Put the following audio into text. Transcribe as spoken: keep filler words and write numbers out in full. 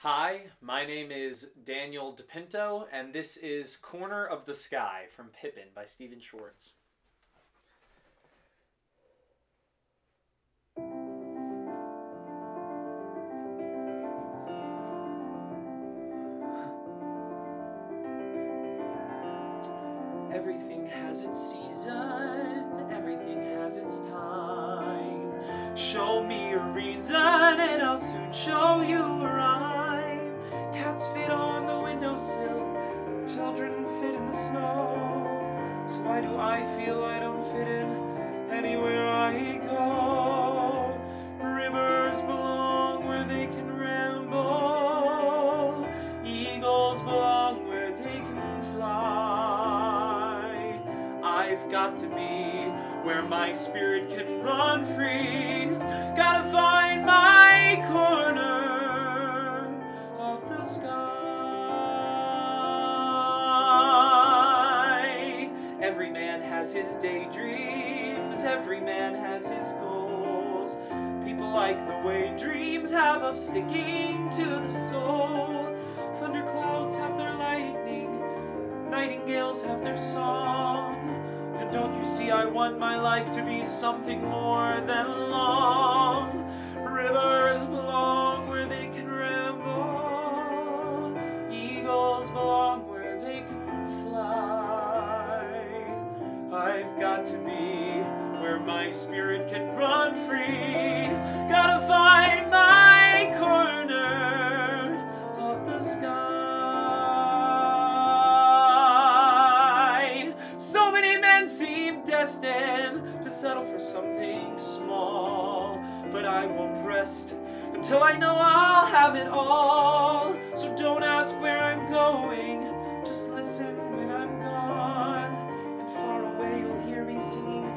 Hi, my name is Daniel DePinto, and this is Corner of the Sky from Pippin by Stephen Schwartz. Everything has its season, everything has its time. Show me a reason and I'll soon show you a rhyme. Cats fit on the windowsill, children fit in the snow. So why do I feel I don't fit in anywhere I go? Rivers belong where they can ramble. Eagles belong where they can fly. I've got to be where my spirit can run free. Gotta find my corner of the sky. Every man has his daydreams, every man has his goals. People like the way dreams have of sticking to the soul. Thunderclouds have their lightning, nightingales have their song. And don't you see I want my life to be something more than long. Rivers belong where they can ramble. Eagles belong where they can fly. I've got to be where my spirit can run free. Gotta find my corner of the sky. So many men seem destined to settle for something small, but I won't rest until I know I'll have it all. So don't ask where I'm going, just listen when I'm gone. And far away you'll hear me singing